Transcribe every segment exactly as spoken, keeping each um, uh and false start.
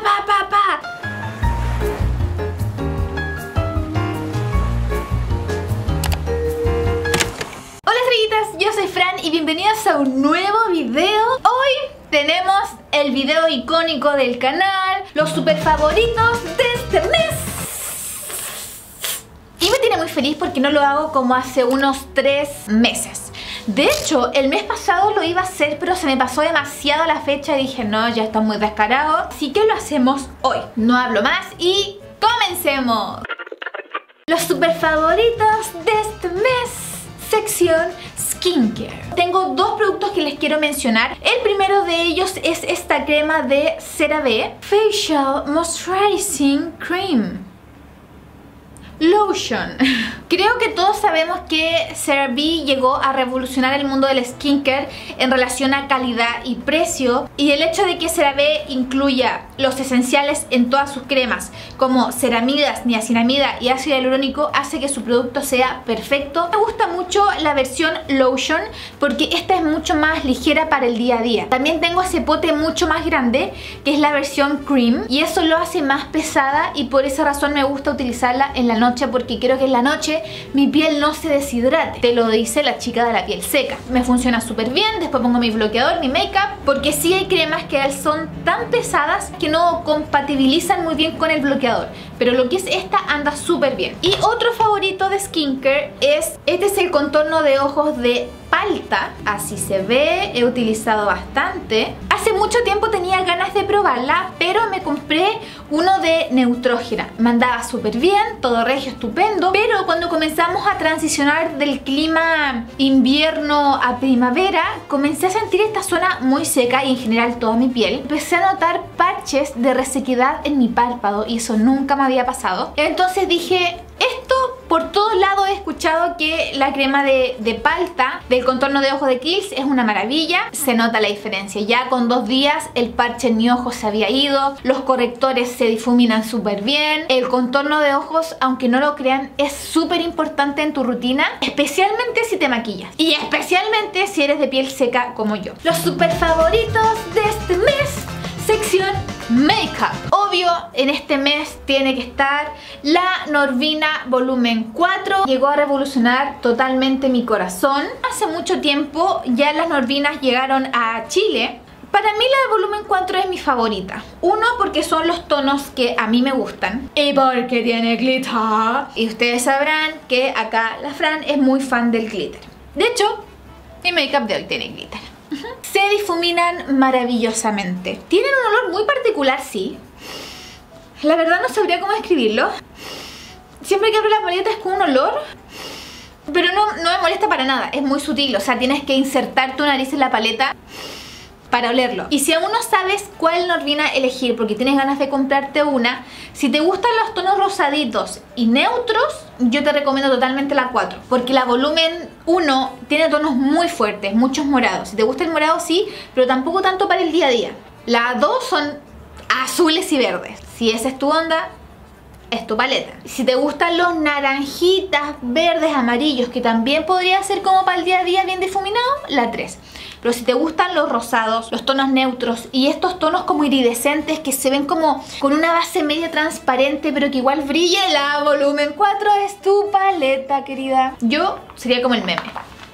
pa, pa, pa. Hola estrellitas, yo soy Fran y bienvenidos a un nuevo video. Hoy tenemos el video icónico del canal, los super favoritos de este mes. Y me tiene muy feliz porque no lo hago como hace unos tres meses. De hecho, el mes pasado lo iba a hacer, pero se me pasó demasiado la fecha y dije, no, ya está muy descarado. Así que lo hacemos hoy. No hablo más y comencemos. Los super favoritos de este mes, sección skincare. Tengo dos productos que les quiero mencionar. El primero de ellos es esta crema de CeraVe Facial Moisturizing Cream Lotion. Creo que todos sabemos que CeraVe llegó a revolucionar el mundo del skincare en relación a calidad y precio, y el hecho de que CeraVe incluya los esenciales en todas sus cremas como ceramidas, niacinamida y ácido hialurónico hace que su producto sea perfecto. Me gusta mucho la versión Lotion porque esta es mucho más ligera para el día a día. También tengo ese pote mucho más grande que es la versión Cream y eso lo hace más pesada, y por esa razón me gusta utilizarla en la noche porque quiero que en la noche mi piel no se deshidrate. Te lo dice la chica de la piel seca. Me funciona súper bien. Después pongo mi bloqueador, mi make-up, porque sí hay cremas que son tan pesadas que no compatibilizan muy bien con el bloqueador, pero lo que es esta anda súper bien. Y otro favorito de skincare es, este es el contorno de ojos de Palta, así se ve, he utilizado bastante. Hace mucho tiempo tenía ganas de probarla, pero me compré uno de Neutrógena. Me andaba súper bien, todo regio, estupendo, pero cuando comenzamos a transicionar del clima invierno a primavera, comencé a sentir esta zona muy seca y en general toda mi piel. Empecé a notar parches de resequedad en mi párpado y eso nunca me había pasado. Entonces dije, esto por todos lados he escuchado que la crema de, de Palta del contorno de ojos de Kiehl's es una maravilla. Se nota la diferencia. Ya con dos días el parche en mi ojo se había ido, los correctores se difuminan súper bien. El contorno de ojos, aunque no lo crean, es súper importante en tu rutina, especialmente si te maquillas y especialmente si eres de piel seca como yo. Los super favoritos de este mes, sección Makeup. Obvio, en este mes tiene que estar la Norvina Volumen cuatro. Llegó a revolucionar totalmente mi corazón. Hace mucho tiempo ya las Norvinas llegaron a Chile. Para mí la de Volumen cuatro es mi favorita. Uno, porque son los tonos que a mí me gustan, y porque tiene glitter. Y ustedes sabrán que acá la Fran es muy fan del glitter. De hecho, mi make-up de hoy tiene glitter. Se difuminan maravillosamente. Tienen un olor muy particular, sí. La verdad no sabría cómo describirlo. Siempre que abro la paleta es con un olor, pero no, no me molesta para nada. Es muy sutil, o sea, tienes que insertar tu nariz en la paleta para olerlo. Y si aún no sabes cuál Norvina elegir porque tienes ganas de comprarte una, si te gustan los tonos rosaditos y neutros, yo te recomiendo totalmente la cuatro, porque la Volumen uno tiene tonos muy fuertes, muchos morados. Si te gusta el morado sí, pero tampoco tanto para el día a día. La dos son azules y verdes. Si esa es tu onda, es tu paleta. Si te gustan los naranjitas, verdes, amarillos, que también podría ser como para el día a día bien difuminado, la tres. Pero si te gustan los rosados, los tonos neutros y estos tonos como iridescentes que se ven como con una base media transparente pero que igual brilla, la Volumen cuatro es tu paleta, querida. Yo sería como el meme,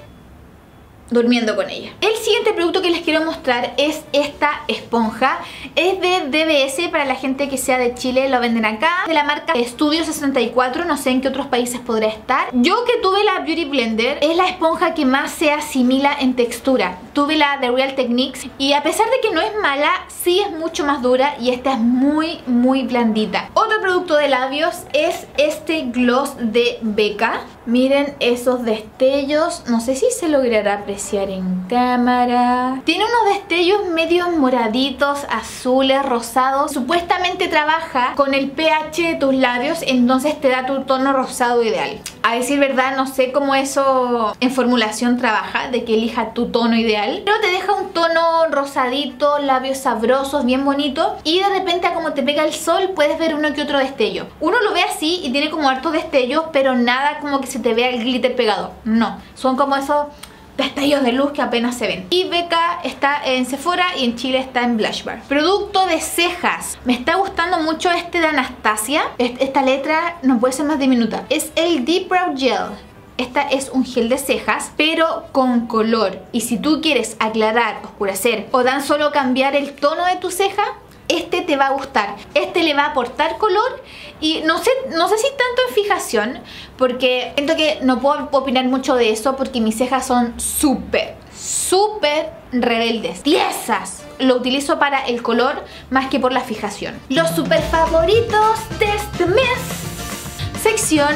durmiendo con ella. El siguiente producto que les quiero mostrar es esta esponja. Es de D B S, para la gente que sea de Chile lo venden acá, de la marca Studio sesenta y cuatro. No sé en qué otros países podrá estar. Yo que tuve la Beauty Blender, es la esponja que más se asimila en textura. Tuve la de Real Techniques y a pesar de que no es mala, sí es mucho más dura y esta es muy muy blandita. Otro producto de labios es este gloss de Becca. Miren esos destellos, no sé si se logrará apreciar en cámara. Tiene unos destellos medio moraditos, azules, rosados. Supuestamente trabaja con el pH de tus labios, entonces te da tu tono rosado ideal. A decir verdad, no sé cómo eso en formulación trabaja, de que elija tu tono ideal, pero te deja un tono rosadito, labios sabrosos, bien bonito, y de repente a como te pega el sol puedes ver uno que otro destello. Uno lo ve así y tiene como hartos destellos, pero nada como que se te vea el glitter pegado. No, son como esos destellos de luz que apenas se ven. Y Becca está en Sephora y en Chile está en Blushbar. Producto de cejas. Me está gustando mucho este de Anastasia. Esta letra no puede ser más diminuta. Es el Deep Brow Gel. Esta es un gel de cejas, pero con color. Y si tú quieres aclarar, oscurecer o tan solo cambiar el tono de tu ceja, este te va a gustar. Este le va a aportar color y no sé, no sé si tanto en fijación, porque siento que no puedo opinar mucho de eso porque mis cejas son súper, súper rebeldes, tiesas. Lo utilizo para el color más que por la fijación. Los super favoritos de este mes. Sección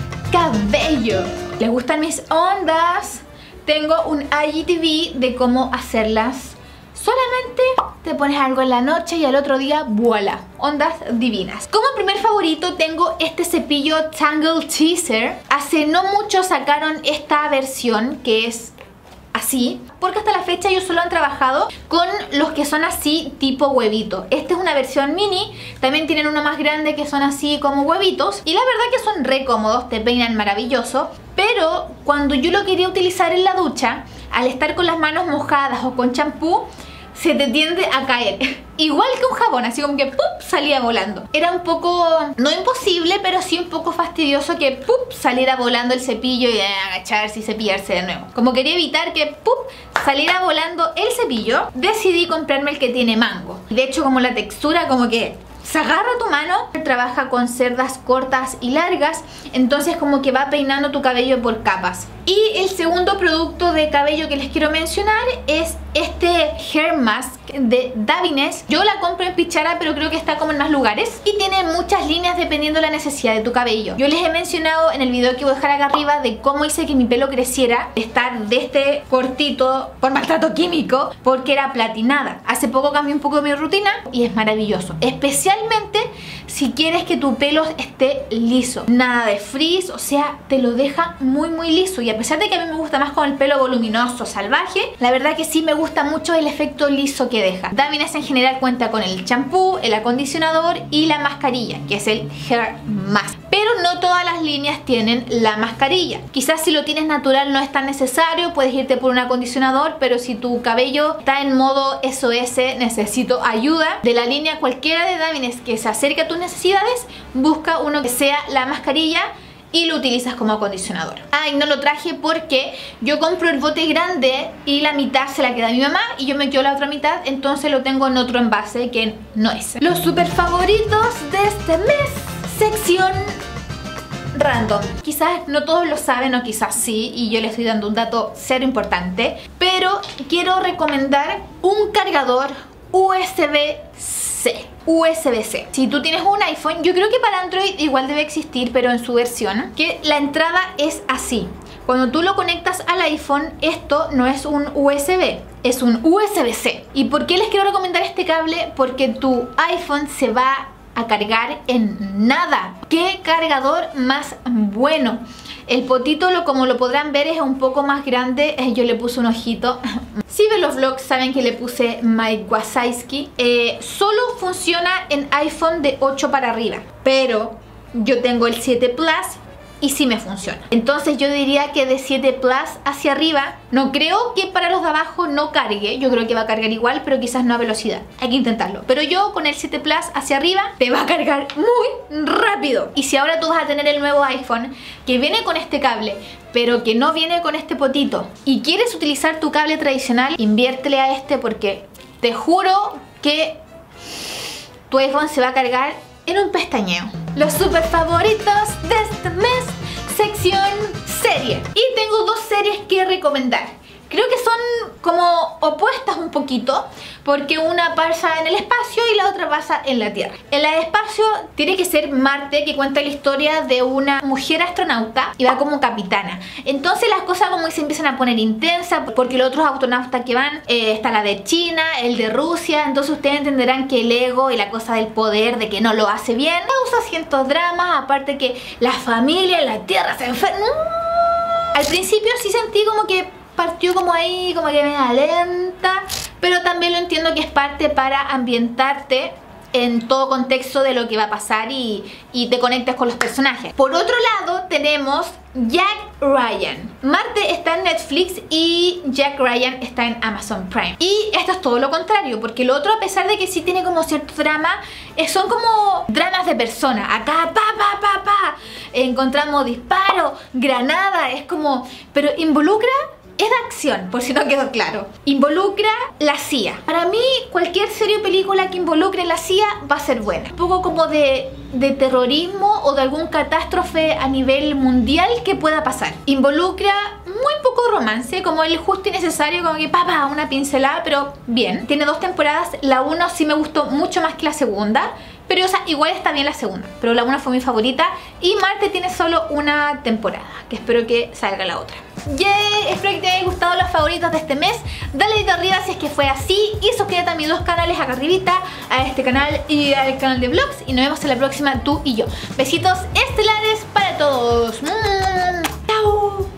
cabello. ¿Les gustan mis ondas? Tengo un I G T V de cómo hacerlas. Solamente te pones algo en la noche y al otro día, ¡voilá! Ondas divinas. Como primer favorito tengo este cepillo Tangle Teaser. Hace no mucho sacaron esta versión que es así, porque hasta la fecha ellos solo han trabajado con los que son así tipo huevito. Esta es una versión mini, también tienen uno más grande que son así como huevitos y la verdad que son re cómodos, te peinan maravilloso. Pero cuando yo lo quería utilizar en la ducha, al estar con las manos mojadas o con champú, se te tiende a caer. Igual que un jabón, así como que ¡pup! Salía volando. Era un poco, no imposible, pero sí un poco fastidioso que ¡pup! Saliera volando el cepillo y eh, agacharse y cepillarse de nuevo. Como quería evitar que ¡pup! Saliera volando el cepillo, decidí comprarme el que tiene mango. De hecho, como la textura como que se agarra tu mano, trabaja con cerdas cortas y largas, entonces como que va peinando tu cabello por capas. Y el segundo producto de cabello que les quiero mencionar es este Hair Mask de Davines. Yo la compro en Pichara, pero creo que está como en más lugares y tiene muchas líneas dependiendo de la necesidad de tu cabello. Yo les he mencionado en el video que voy a dejar acá arriba de cómo hice que mi pelo creciera, estar de este cortito por maltrato químico, porque era platinada. Hace poco cambié un poco mi rutina y es maravilloso, especialmente si quieres que tu pelo esté liso, nada de frizz, o sea, te lo deja muy muy liso. Y a pesar de que a mí me gusta más con el pelo voluminoso, salvaje, la verdad que sí me gusta mucho el efecto liso que deja. Davines en general cuenta con el champú, el acondicionador y la mascarilla, que es el Hair Mask. Pero no todas las líneas tienen la mascarilla. Quizás si lo tienes natural no es tan necesario, puedes irte por un acondicionador, pero si tu cabello está en modo S O S, necesito ayuda, de la línea cualquiera de Davines que se acerque a tus necesidades, busca uno que sea la mascarilla y lo utilizas como acondicionador. Ah, y no lo traje porque yo compro el bote grande y la mitad se la queda mi mamá y yo me quedo la otra mitad, entonces lo tengo en otro envase que no es. Los super favoritos de este mes, sección random. Quizás no todos lo saben o quizás sí, y yo les estoy dando un dato cero importante, pero quiero recomendar un cargador U S B C. U S B C. Si tú tienes un iPhone, yo creo que para Android igual debe existir, pero en su versión, que la entrada es así. Cuando tú lo conectas al iPhone, esto no es un U S B, es un U S B C. ¿Y por qué les quiero recomendar este cable? Porque tu iPhone se va a cargar en nada. ¡Qué cargador más bueno! El potito, lo, como lo podrán ver, es un poco más grande. Yo le puse un ojito. Si ven los vlogs saben que le puse Mike Wazowski. Eh, solo funciona en iPhone de ocho para arriba, pero yo tengo el siete Plus y sí me funciona. Entonces yo diría que de siete Plus hacia arriba, no creo que para los de abajo no cargue. Yo creo que va a cargar igual, pero quizás no a velocidad. Hay que intentarlo. Pero yo con el siete Plus hacia arriba te va a cargar muy rápido. Y si ahora tú vas a tener el nuevo iPhone que viene con este cable, pero que no viene con este potito, y quieres utilizar tu cable tradicional, inviértele a este porque te juro que tu iPhone se va a cargar en un pestañeo. Los super favoritos de este mes, sección serie. Y tengo dos series que recomendar. Creo que son como opuestas un poquito, porque una pasa en el espacio y la otra pasa en la Tierra. En la de espacio tiene que ser Marte, que cuenta la historia de una mujer astronauta y va como capitana. Entonces las cosas como que se empiezan a poner intensas, porque los otros astronautas que van, eh, está la de China, el de Rusia, entonces ustedes entenderán que el ego y la cosa del poder, de que no lo hace bien, causa ciertos dramas, aparte que la familia en la Tierra se enferma. Al principio sí sentí como que partió como ahí, como que media lenta, pero también lo entiendo que es parte para ambientarte en todo contexto de lo que va a pasar y, y te conectas con los personajes. Por otro lado tenemos Jack Ryan. Marte está en Netflix y Jack Ryan está en Amazon Prime. Y esto es todo lo contrario, porque lo otro, a pesar de que sí tiene como cierto drama, eh, son como dramas de personas. Acá pa pa pa pa encontramos disparo, granada, es como... pero involucra... es de acción, por si no quedó claro. Involucra la C I A. Para mí, cualquier serie o película que involucre la C I A va a ser buena. Un poco como de, de terrorismo o de algún catástrofe a nivel mundial que pueda pasar. Involucra muy poco romance, como el justo y necesario, como que papá, una pincelada, pero bien. Tiene dos temporadas. La uno sí me gustó mucho más que la segunda. Pero, o sea, igual está bien la segunda. Pero la una fue mi favorita. Y Marte tiene solo una temporada, que espero que salga la otra. ¡Yay! Espero que te hayan gustado los favoritos de este mes. Dale dedito arriba si es que fue así. Y suscríbete a mis dos canales acá arribita, a este canal y al canal de vlogs. Y nos vemos en la próxima, tú y yo. Besitos estelares para todos. ¡Chao!